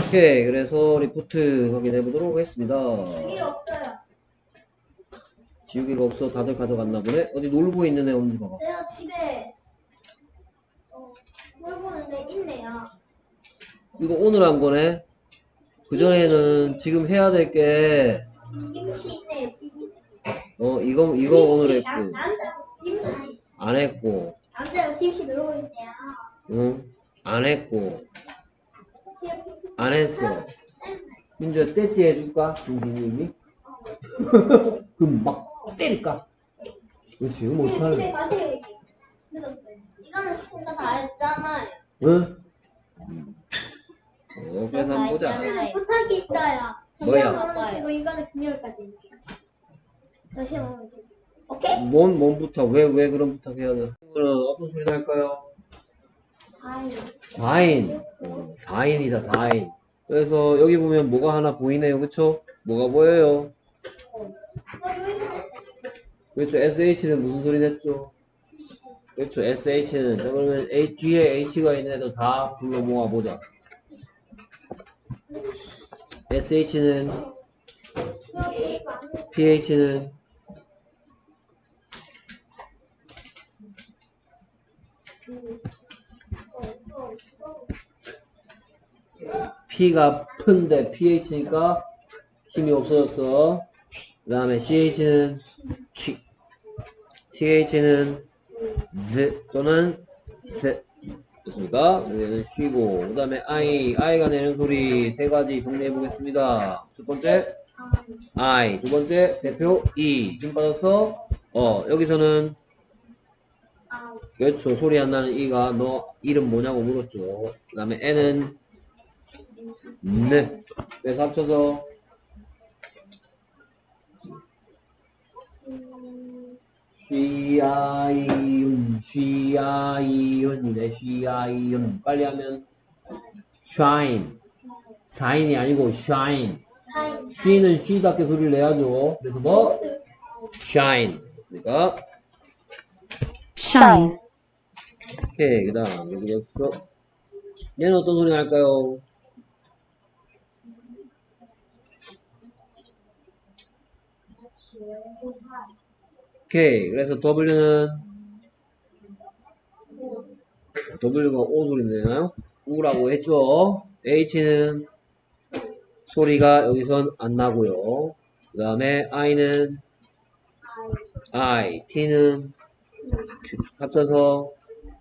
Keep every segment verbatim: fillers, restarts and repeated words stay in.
오케이. 그래서 리포트 확인해 보도록 하겠습니다. 지우개가 없어요. 지우개가 없어. 다들 가져갔나 보네. 어디 놀고 있는 애 없는지 봐봐. 제가 집에 어, 뭘 보는데 있네요. 이거 오늘 한 거네. 그전에는 지금 해야 될 게, 김치 있네요. 김치. 어, 이거, 이거 김치. 오늘 남, 했고, 남자고 김치. 안 했고, 남자고 김치 누르고 있대요. 응? 안 했고, 안 했어. 민주야, 떼찌 해줄까? 중진님이? 그럼 막 때릴까? 그렇지, 이거 뭐 집에 어떡하래? 가세요. 이제. 늦었어요. 이거는 진짜 다 했잖아요. 응? 어, 그래서 한번 보자. 저는 부탁이 있어요. 뭐야? 저시험으로는 지고 이거는 금요일까지. 저시험으로는 지고. 오케이? 뭔, 뭔 부탁? 왜, 왜 그런 부탁 해야 돼? 이거는 어떤 소리 날까요? 아이. 사인. 어, 사인이다, 사인. 그래서 여기 보면 뭐가 하나 보이네요. 그쵸? 뭐가 보여요? 그렇죠. 에스에이치는 무슨 소리 냈죠? 그렇죠. 에스에이치는. 자, 그러면 A, 뒤에 H가 있는 애도 다 불러 모아보자. 에스에이치는, 피에이치는, P가 푼데 피에이치니까 힘이 없어졌어. 그 다음에 씨에이치는 치, 티에이치는 Z 또는 Z. 됐습니까? 여기는 쉬고. 그 다음에 I, I가 내는 소리 세 가지 정리해 보겠습니다. 첫 번째, I. 두 번째, 대표 E. 힘 빠졌어? 어, 여기서는 그렇죠. 소리 안 나는 E가 너 이름 뭐냐고 물었죠. 그 다음에 N은 네. 그래서 합쳐서 쉬아이윤 쉬아이윤이네. 쉬아이윤 빨리 하면 shine. 사인이 아니고 shine. 쉬는 쉬답게 소리를 내야죠. 그래서 뭐? shine. 됐습니까? shine, 오케이. 그 다음 여기 됐어. 얘는 어떤 소리 날까요? 오케이. 그래서 W는 W가 O 소리 내나요? U라고 했죠. H는 소리가 여기선 안 나고요. 그 다음에 I는 I, T는 합쳐서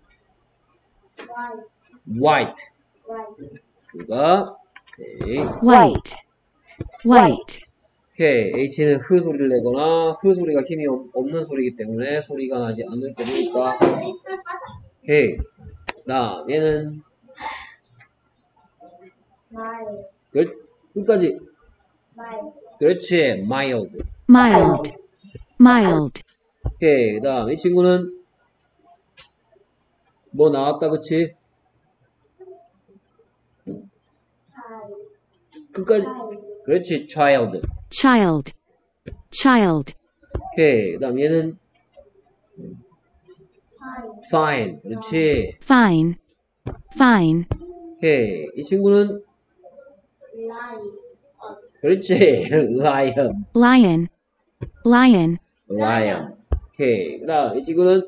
white. 그가 오케이. white, white, 오케이. H는 흐 소리를 내거나 흐 소리가 힘이 없- 없는 소리이기 때문에 소리가 나지 않을 때니까 오케이. 나 얘는 끝 끝까지 그렇지. mild. mild, mild, 오케이. 그 다음 이 친구는 뭐 나왔다 그치? 끝까지 그렇지. child. child, child, 오케이. 그 다음 얘는 fine. 그렇지. fine, fine, 오케이. 이 친구는 그렇지. lion. lion, lion, lion. 오케이. 그 다음 이 친구는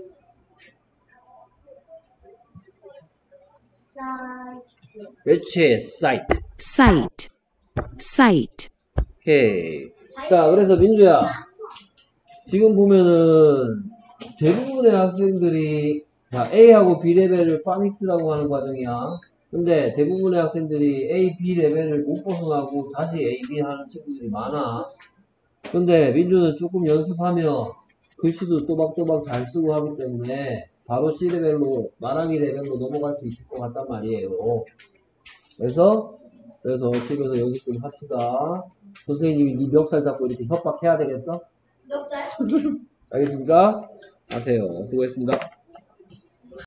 그렇지. sight. sight, sight, 오케이. 자, 그래서 민주야. 지금 보면은 대부분의 학생들이 자, A하고 B 레벨을 파닉스라고 하는 과정이야. 근데 대부분의 학생들이 A, B 레벨을 못 벗어나고 다시 A, B 하는 친구들이 많아. 근데 민주는 조금 연습하면 글씨도 또박또박 잘 쓰고 하기 때문에 바로 C 레벨로, 말하기 레벨로 넘어갈 수 있을 것 같단 말이에요. 그래서 그래서 집에서 연습 좀 합시다. 선생님이 네 멱살 잡고 이렇게 협박해야 되겠어? 멱살? 알겠습니까? 하세요. 수고했습니다.